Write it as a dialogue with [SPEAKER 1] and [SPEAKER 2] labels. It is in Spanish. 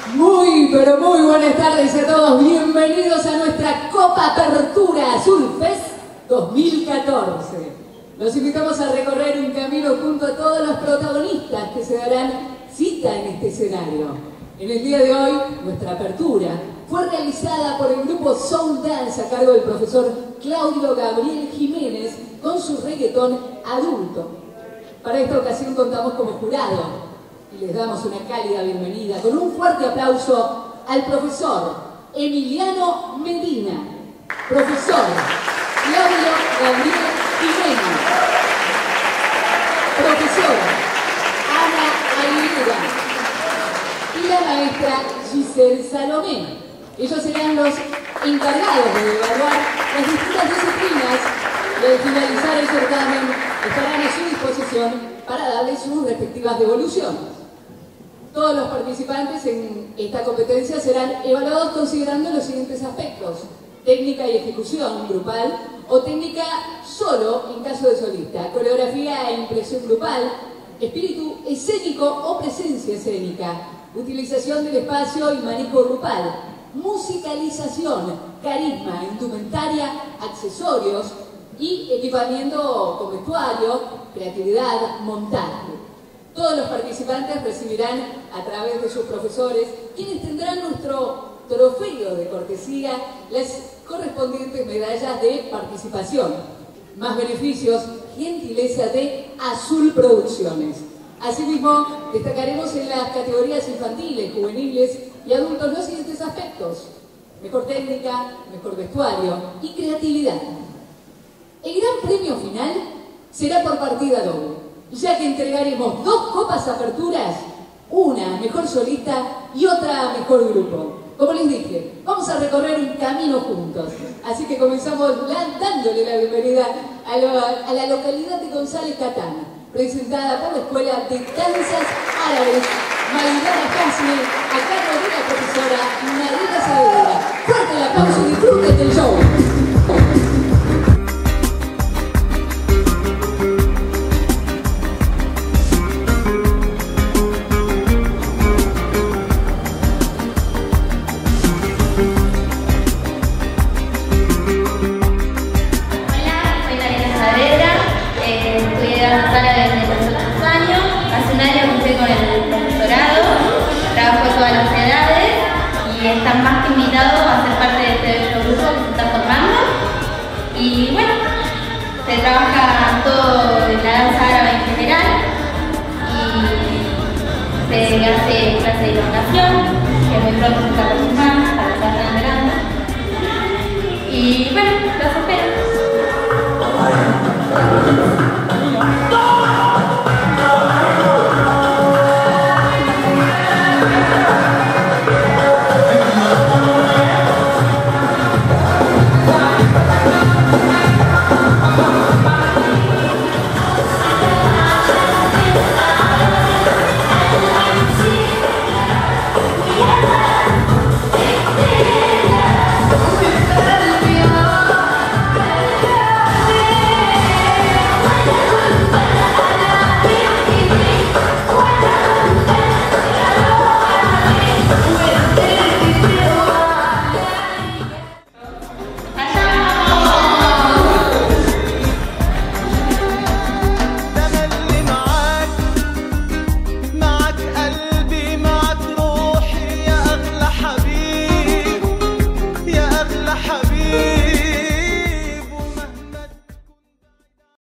[SPEAKER 1] Pero muy buenas tardes a todos, bienvenidos a nuestra Copa Apertura Azulfest 2014. Los invitamos a recorrer un camino junto a todos los protagonistas que se darán cita en este escenario. En el día de hoy, nuestra apertura fue realizada por el grupo Soul Dance a cargo del profesor Claudio Gabriel Jiménez con su reggaetón adulto. Para esta ocasión contamos como jurado y les damos una cálida bienvenida con un fuerte aplauso al profesor Emiliano Medina, profesor Claudio Gabriel Jiménez, profesora Ana Aguilera y la maestra Giselle Salomé. Ellos serán los encargados de evaluar las distintas disciplinas y al finalizar el certamen estarán a su disposición para darles sus respectivas devoluciones. Todos los participantes en esta competencia serán evaluados considerando los siguientes aspectos: técnica y ejecución grupal o técnica solo en caso de solista, coreografía e impresión grupal, espíritu escénico o presencia escénica, utilización del espacio y manejo grupal, musicalización, carisma, indumentaria, accesorios y equipamiento con vestuario, creatividad, montaje. Todos los participantes recibirán a través de sus profesores, quienes tendrán nuestro trofeo de cortesía, las correspondientes medallas de participación. Más beneficios, gentileza de Azul Producciones. Asimismo, destacaremos en las categorías infantiles, juveniles y adultos los siguientes aspectos: mejor técnica, mejor vestuario y creatividad. El gran premio final será por partida doble, ya que entregaremos dos copas aperturas, una mejor solista y otra mejor grupo. Como les dije, vamos a recorrer un camino juntos, así que comenzamos dándole la bienvenida a la localidad de González Catán, presentada por la Escuela de Danzas Árabes Maidana Hasmi, a cargo de la profesora Marina Saavedra. Fuerte el aplauso y disfruten del show.
[SPEAKER 2] Están más que invitados a ser parte de este bello grupo que se está formando. Y bueno, se trabaja todo en la danza árabe en general y se hace clase de iluminación, que muy pronto se está aproximando para que vayan esperando. Y bueno, los espero.